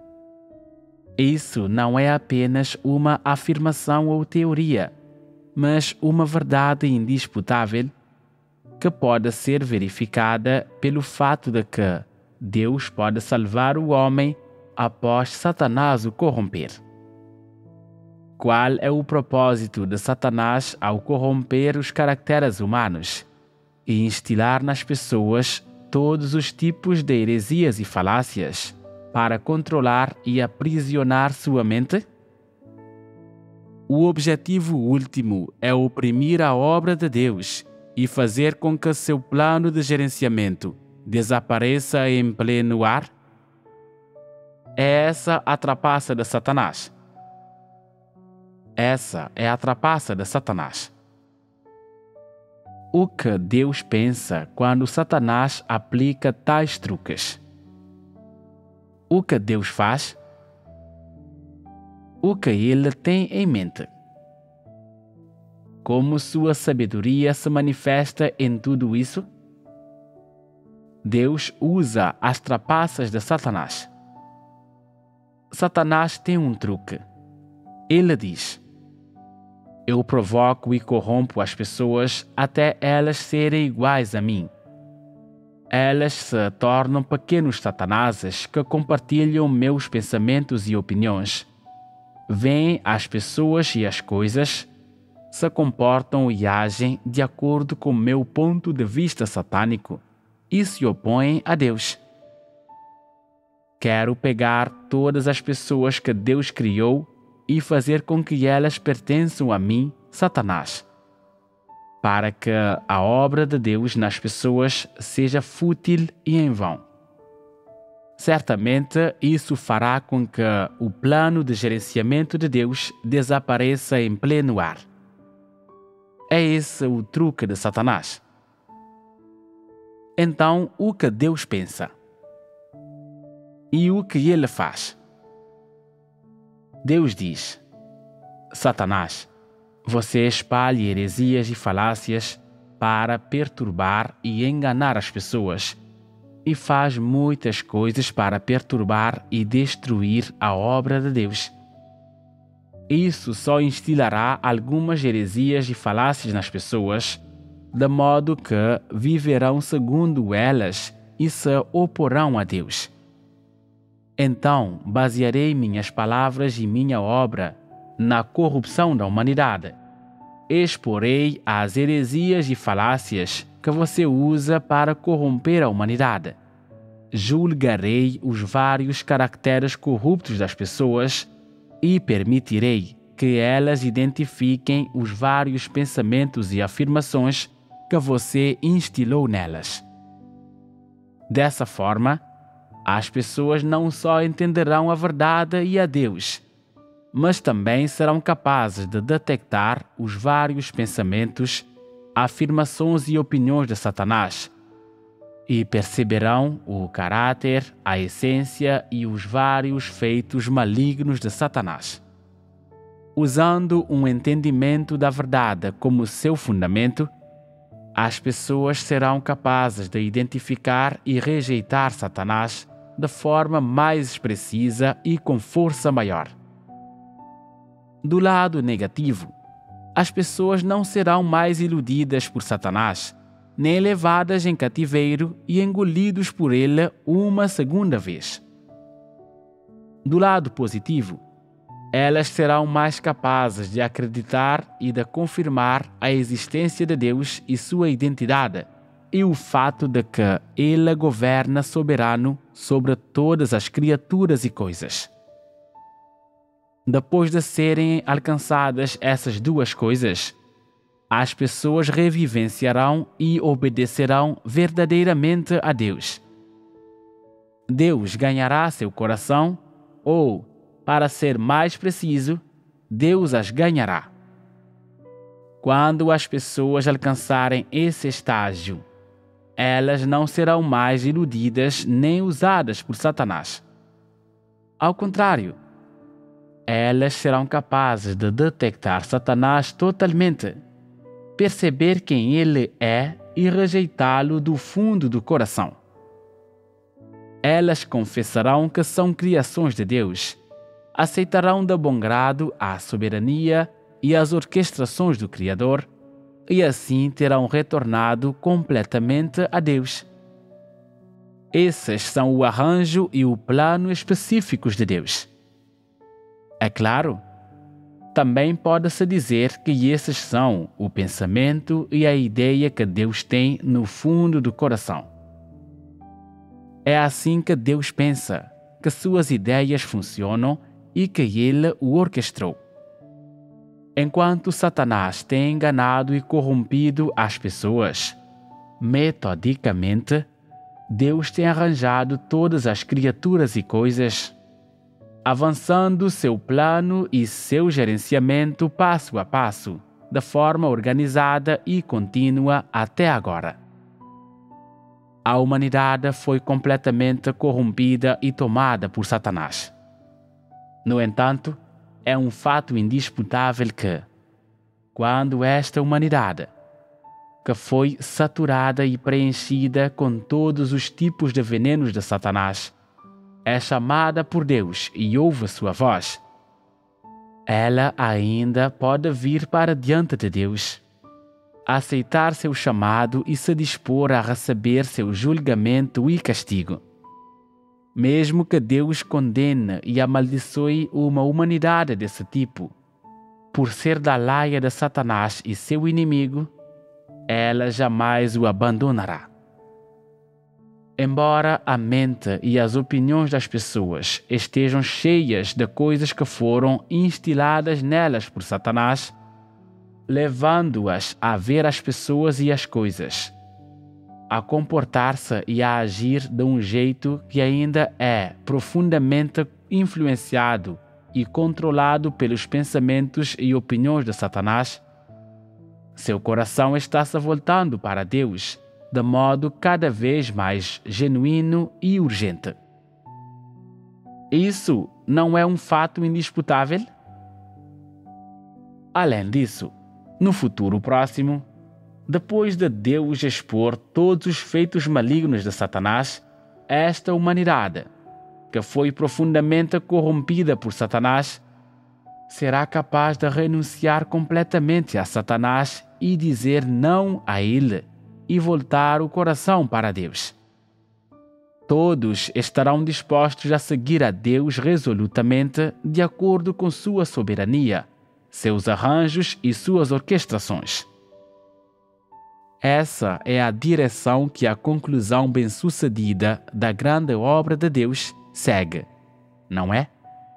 Isso não é apenas uma afirmação ou teoria, mas uma verdade indisputável que pode ser verificada pelo fato de que Deus pode salvar o homem após Satanás o corromper. Qual é o propósito de Satanás ao corromper os caracteres humanos e instilar nas pessoas todos os tipos de heresias e falácias para controlar e aprisionar sua mente? O objetivo último é oprimir a obra de Deus e fazer com que seu plano de gerenciamento desapareça em pleno ar? É essa a trapaça de Satanás. Essa é a trapaça de Satanás. O que Deus pensa quando Satanás aplica tais truques? O que Deus faz? O que ele tem em mente? Como sua sabedoria se manifesta em tudo isso? Deus usa as trapaças de Satanás. Satanás tem um truque. Ele diz: eu provoco e corrompo as pessoas até elas serem iguais a mim. Elas se tornam pequenos satanases que compartilham meus pensamentos e opiniões. Veem as pessoas e as coisas, se comportam e agem de acordo com meu ponto de vista satânico e se opõem a Deus. Quero pegar todas as pessoas que Deus criou e fazer com que elas pertençam a mim, Satanás, para que a obra de Deus nas pessoas seja fútil e em vão. Certamente isso fará com que o plano de gerenciamento de Deus desapareça em pleno ar. É esse o truque de Satanás. Então, o que Deus pensa? E o que ele faz? Deus diz: Satanás, você espalha heresias e falácias para perturbar e enganar as pessoas, e faz muitas coisas para perturbar e destruir a obra de Deus. Isso só instilará algumas heresias e falácias nas pessoas, de modo que viverão segundo elas e se oporão a Deus. Então basearei minhas palavras e minha obra na corrupção da humanidade. Exporei as heresias e falácias que você usa para corromper a humanidade. Julgarei os vários caracteres corruptos das pessoas e permitirei que elas identifiquem os vários pensamentos e afirmações que você instilou nelas. Dessa forma, as pessoas não só entenderão a verdade e a Deus, mas também serão capazes de detectar os vários pensamentos, afirmações e opiniões de Satanás, e perceberão o caráter, a essência e os vários feitos malignos de Satanás. Usando um entendimento da verdade como seu fundamento, as pessoas serão capazes de identificar e rejeitar Satanás de forma mais precisa e com força maior. Do lado negativo, as pessoas não serão mais iludidas por Satanás, nem levadas em cativeiro e engolidos por ele uma segunda vez. Do lado positivo, elas serão mais capazes de acreditar e de confirmar a existência de Deus e sua identidade, e o fato de que Ele governa soberano sobre todas as criaturas e coisas. Depois de serem alcançadas essas duas coisas, as pessoas revivenciarão e obedecerão verdadeiramente a Deus. Deus ganhará seu coração, ou, para ser mais preciso, Deus as ganhará. Quando as pessoas alcançarem esse estágio, elas não serão mais iludidas nem usadas por Satanás. Ao contrário, elas serão capazes de detectar Satanás totalmente, perceber quem ele é e rejeitá-lo do fundo do coração. Elas confessarão que são criações de Deus, aceitarão de bom grado a soberania e as orquestrações do Criador, e assim terão retornado completamente a Deus. Esses são o arranjo e o plano específicos de Deus. É claro, também pode-se dizer que esses são o pensamento e a ideia que Deus tem no fundo do coração. É assim que Deus pensa, que suas ideias funcionam e que Ele o orquestrou. Enquanto Satanás tem enganado e corrompido as pessoas, metodicamente, Deus tem arranjado todas as criaturas e coisas, avançando seu plano e seu gerenciamento passo a passo, de forma organizada e contínua até agora. A humanidade foi completamente corrompida e tomada por Satanás. No entanto, é um fato indisputável que, quando esta humanidade, que foi saturada e preenchida com todos os tipos de venenos de Satanás, é chamada por Deus e ouve sua voz, ela ainda pode vir para diante de Deus, aceitar seu chamado e se dispor a receber seu julgamento e castigo. Mesmo que Deus condene e amaldiçoe uma humanidade desse tipo, por ser da laia de Satanás e seu inimigo, ela jamais o abandonará. Embora a mente e as opiniões das pessoas estejam cheias de coisas que foram instiladas nelas por Satanás, levando-as a ver as pessoas e as coisas, a comportar-se e a agir de um jeito que ainda é profundamente influenciado e controlado pelos pensamentos e opiniões de Satanás, seu coração está se voltando para Deus de modo cada vez mais genuíno e urgente. Isso não é um fato indisputável? Além disso, no futuro próximo, depois de Deus expor todos os feitos malignos de Satanás, esta humanidade, que foi profundamente corrompida por Satanás, será capaz de renunciar completamente a Satanás e dizer não a ele e voltar o coração para Deus. Todos estarão dispostos a seguir a Deus resolutamente de acordo com sua soberania, seus arranjos e suas orquestrações. Essa é a direção que a conclusão bem-sucedida da grande obra de Deus segue, não é?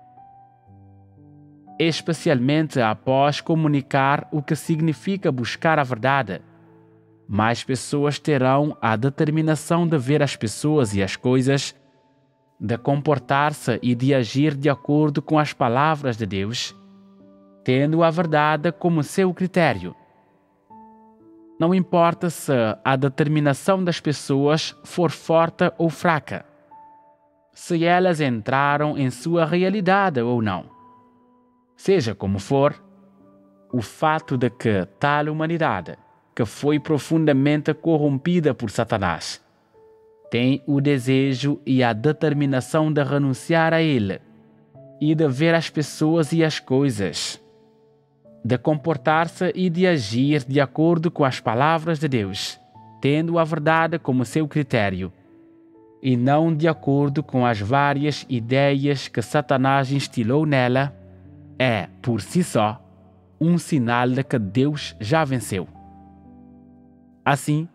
Especialmente após comunicar o que significa buscar a verdade, mais pessoas terão a determinação de ver as pessoas e as coisas, de comportar-se e de agir de acordo com as palavras de Deus, tendo a verdade como seu critério. Não importa se a determinação das pessoas for forte ou fraca, se elas entraram em sua realidade ou não. Seja como for, o fato de que tal humanidade, que foi profundamente corrompida por Satanás, tem o desejo e a determinação de renunciar a ele e de ver as pessoas e as coisas, de comportar-se e de agir de acordo com as palavras de Deus, tendo a verdade como seu critério, e não de acordo com as várias ideias que Satanás instilou nela, é, por si só, um sinal de que Deus já venceu. Assim,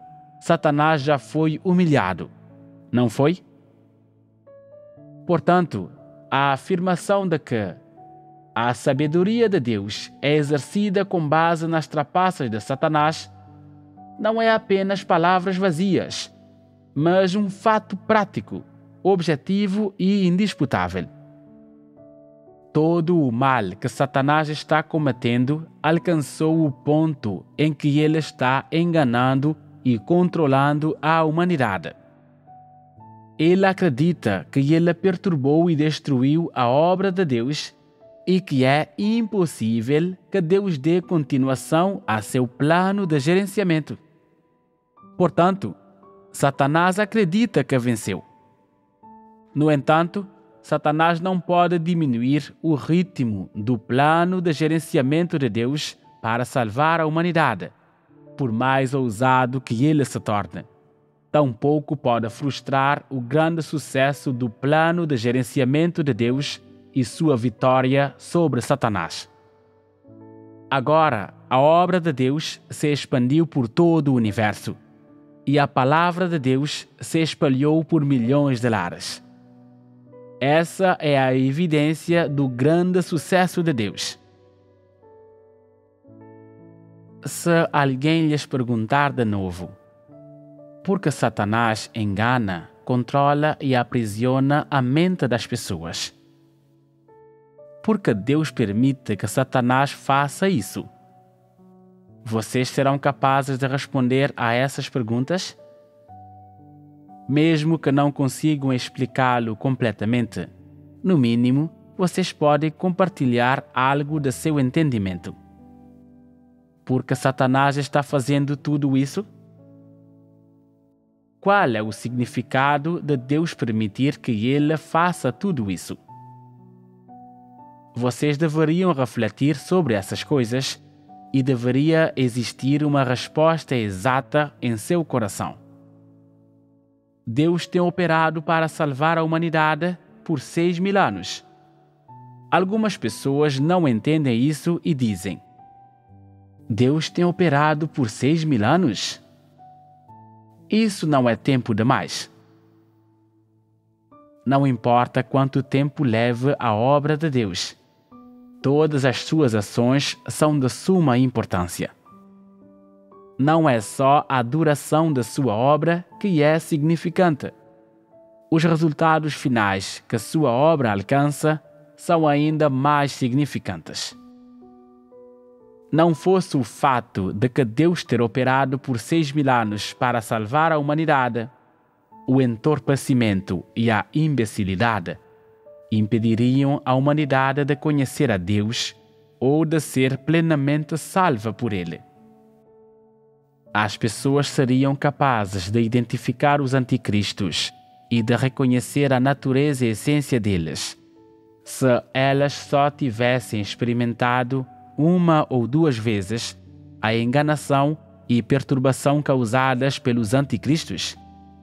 Satanás já foi humilhado, não foi? Portanto, a afirmação de que a sabedoria de Deus é exercida com base nas trapaças de Satanás não é apenas palavras vazias, mas um fato prático, objetivo e indisputável. Todo o mal que Satanás está cometendo alcançou o ponto em que ele está enganando e controlando a humanidade. Ele acredita que ele perturbou e destruiu a obra de Deus e que é impossível que Deus dê continuação a seu plano de gerenciamento. Portanto, Satanás acredita que venceu. No entanto, Satanás não pode diminuir o ritmo do plano de gerenciamento de Deus para salvar a humanidade, por mais ousado que ele se torne. Tampouco pode frustrar o grande sucesso do plano de gerenciamento de Deus e sua vitória sobre Satanás. Agora, a obra de Deus se expandiu por todo o universo, e a palavra de Deus se espalhou por milhões de lares. Essa é a evidência do grande sucesso de Deus. Se alguém lhes perguntar de novo, por que Satanás engana, controla e aprisiona a mente das pessoas? Por que Deus permite que Satanás faça isso? Vocês serão capazes de responder a essas perguntas? Mesmo que não consigam explicá-lo completamente, no mínimo, vocês podem compartilhar algo de seu entendimento. Por que Satanás está fazendo tudo isso? Qual é o significado de Deus permitir que ele faça tudo isso? Vocês deveriam refletir sobre essas coisas e deveria existir uma resposta exata em seu coração. Deus tem operado para salvar a humanidade por seis mil anos. Algumas pessoas não entendem isso e dizem: Deus tem operado por seis mil anos? Isso não é tempo demais. Não importa quanto tempo leve a obra de Deus. Todas as suas ações são de suma importância. Não é só a duração da sua obra que é significante. Os resultados finais que sua obra alcança são ainda mais significantes. Não fosse o fato de que Deus ter operado por seis mil anos para salvar a humanidade, o entorpecimento e a imbecilidade impediriam a humanidade de conhecer a Deus ou de ser plenamente salva por Ele. As pessoas seriam capazes de identificar os anticristos e de reconhecer a natureza e essência deles, se elas só tivessem experimentado uma ou duas vezes a enganação e perturbação causadas pelos anticristos?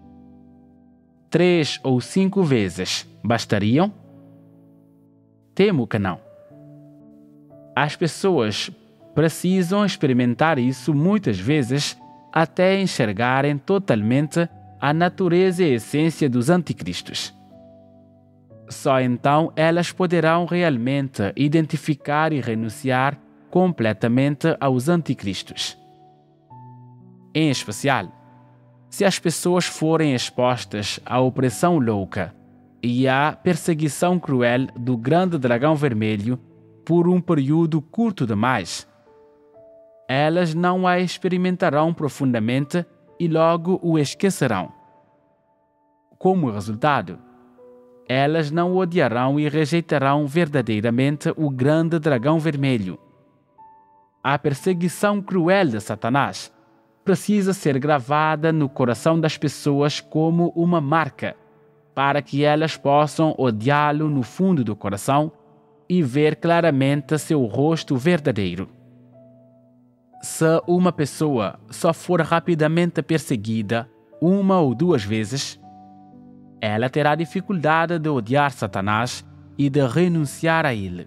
Três ou cinco vezes bastariam? Temo que não. As pessoas precisam experimentar isso muitas vezes até enxergarem totalmente a natureza e essência dos anticristos. Só então elas poderão realmente identificar e renunciar completamente aos anticristos. Em especial, se as pessoas forem expostas à opressão louca e à perseguição cruel do grande dragão vermelho por um período curto demais, elas não a experimentarão profundamente e logo o esquecerão. Como resultado, elas não odiarão e rejeitarão verdadeiramente o grande dragão vermelho. A perseguição cruel de Satanás precisa ser gravada no coração das pessoas como uma marca, para que elas possam odiá-lo no fundo do coração e ver claramente seu rosto verdadeiro. Se uma pessoa só for rapidamente perseguida uma ou duas vezes, ela terá dificuldade de odiar Satanás e de renunciar a ele.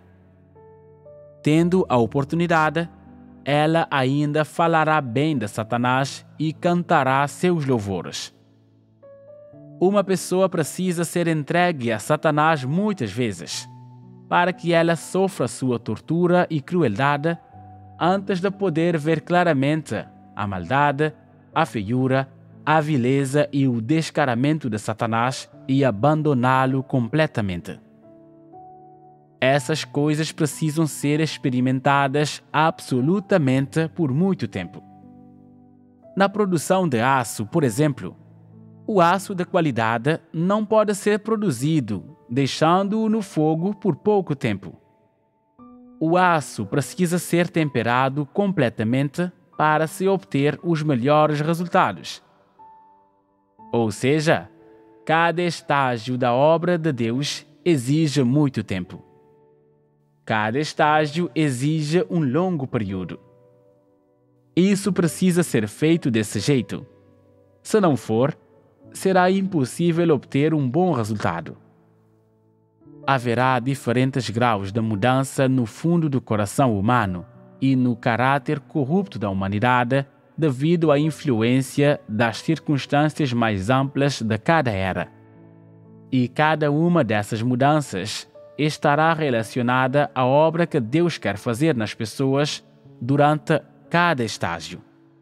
Tendo a oportunidade, ela ainda falará bem de Satanás e cantará seus louvores. Uma pessoa precisa ser entregue a Satanás muitas vezes, para que ela sofra sua tortura e crueldade antes de poder ver claramente a maldade, a feiura, a vileza e o descaramento de Satanás e abandoná-lo completamente. Essas coisas precisam ser experimentadas absolutamente por muito tempo. Na produção de aço, por exemplo, o aço de qualidade não pode ser produzido deixando-o no fogo por pouco tempo. O aço precisa ser temperado completamente para se obter os melhores resultados. Ou seja, cada estágio da obra de Deus exige muito tempo. Cada estágio exige um longo período. Isso precisa ser feito desse jeito. Se não for, será impossível obter um bom resultado. Haverá diferentes graus de mudança no fundo do coração humano e no caráter corrupto da humanidade devido à influência das circunstâncias mais amplas de cada era. E cada uma dessas mudanças estará relacionada à obra que Deus quer fazer nas pessoas durante cada estágio.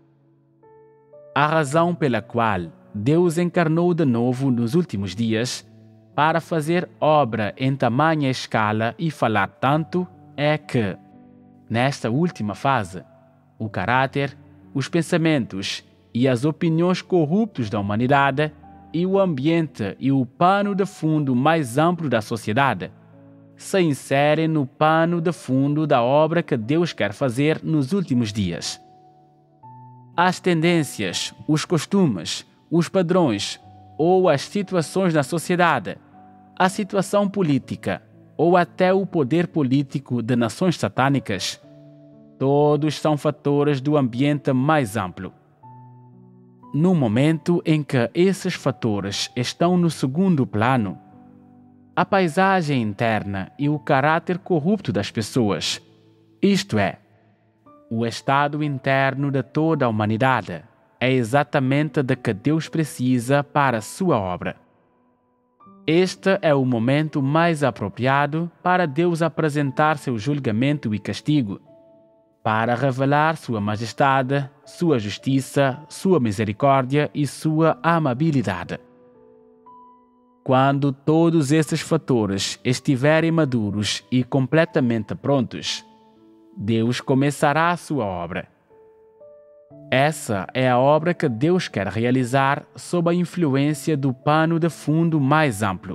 A razão pela qual Deus encarnou de novo nos últimos dias para fazer obra em tamanha escala e falar tanto é que, nesta última fase, o caráter, os pensamentos e as opiniões corruptos da humanidade e o ambiente e o pano de fundo mais amplo da sociedade se inserem no pano de fundo da obra que Deus quer fazer nos últimos dias. As tendências, os costumes, os padrões ou as situações na sociedade, a situação política ou até o poder político de nações satânicas, todos são fatores do ambiente mais amplo. No momento em que esses fatores estão no segundo plano, a paisagem interna e o caráter corrupto das pessoas, isto é, o estado interno de toda a humanidade, é exatamente de que Deus precisa para a sua obra. Este é o momento mais apropriado para Deus apresentar seu julgamento e castigo, para revelar sua majestade, sua justiça, sua misericórdia e sua amabilidade. Quando todos esses fatores estiverem maduros e completamente prontos, Deus começará a sua obra. Essa é a obra que Deus quer realizar sob a influência do pano de fundo mais amplo.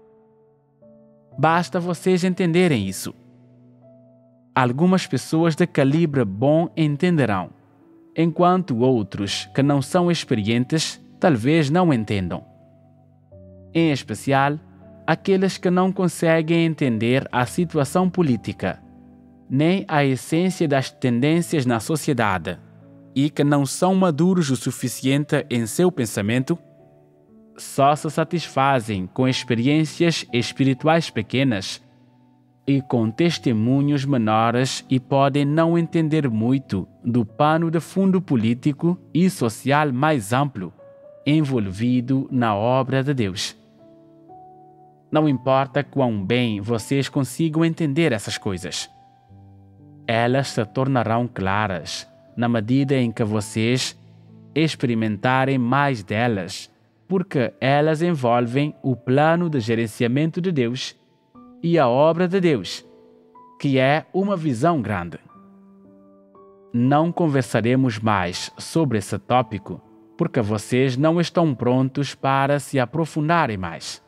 Basta vocês entenderem isso. Algumas pessoas de calibre bom entenderão, enquanto outros que não são experientes talvez não entendam. Em especial, aqueles que não conseguem entender a situação política, nem a essência das tendências na sociedade, e que não são maduros o suficiente em seu pensamento, só se satisfazem com experiências espirituais pequenas e com testemunhos menores e podem não entender muito do pano de fundo político e social mais amplo envolvido na obra de Deus. Não importa quão bem vocês consigam entender essas coisas. Elas se tornarão claras na medida em que vocês experimentarem mais delas, porque elas envolvem o plano de gerenciamento de Deus e a obra de Deus, que é uma visão grande. Não conversaremos mais sobre esse tópico, porque vocês não estão prontos para se aprofundarem mais.